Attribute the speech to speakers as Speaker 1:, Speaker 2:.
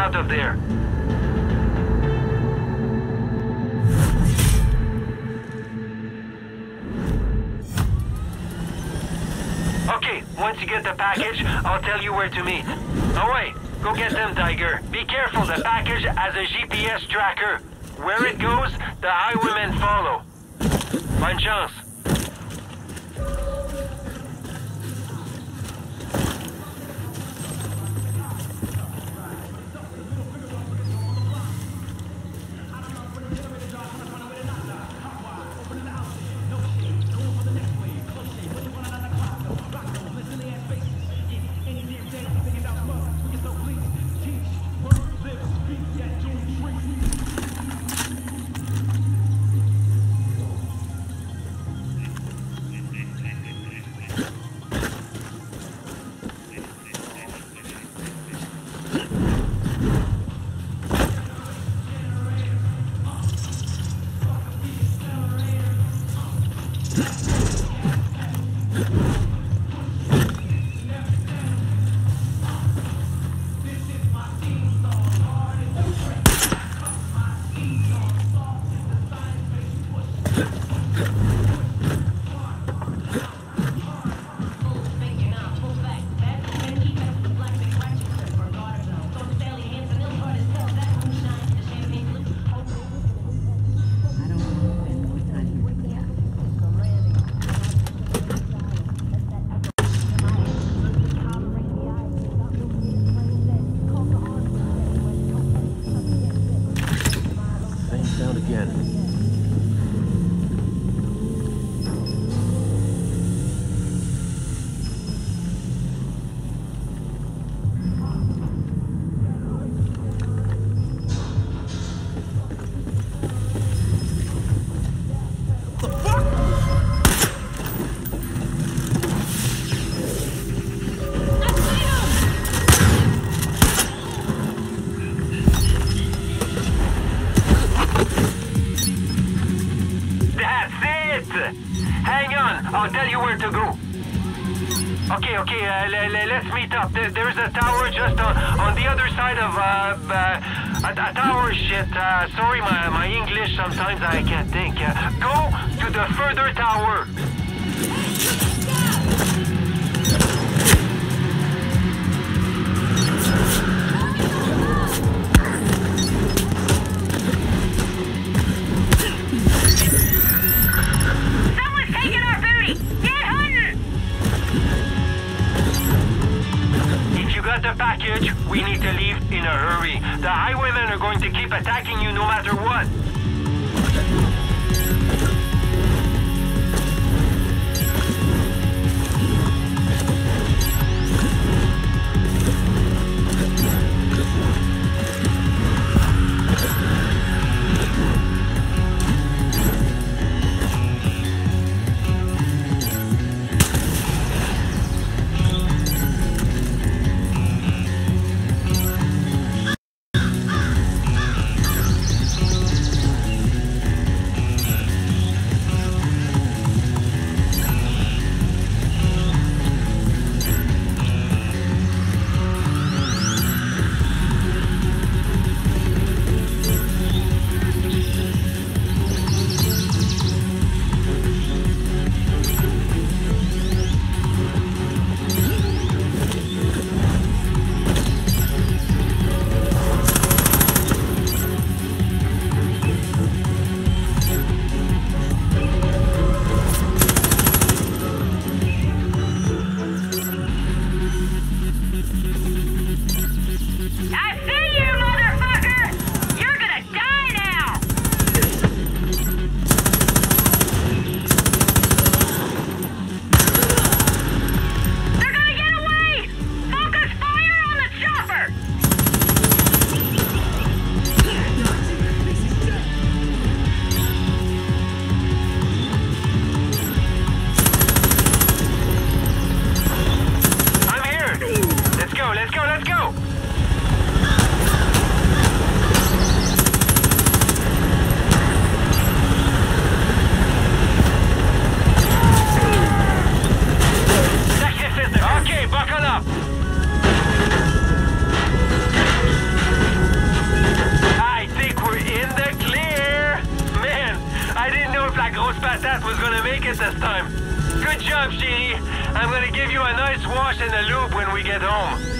Speaker 1: out of there. Okay, once you get the package, I'll tell you where to meet. Oh wait, go get them, Tiger. Be careful, the package has a GPS tracker. Where it goes, the highwaymen follow. Bonne chance. Hang on, I'll tell you where to go. Okay, let's meet up. There's a tower just on the other side of, a tower shit. Sorry, my English, sometimes I can't think. Go to the further tower. The package, we need to leave in a hurry. The highwaymen are going to keep attacking you no matter what. Good job, Sheeny. I'm gonna give you a nice wash in the lube when we get home.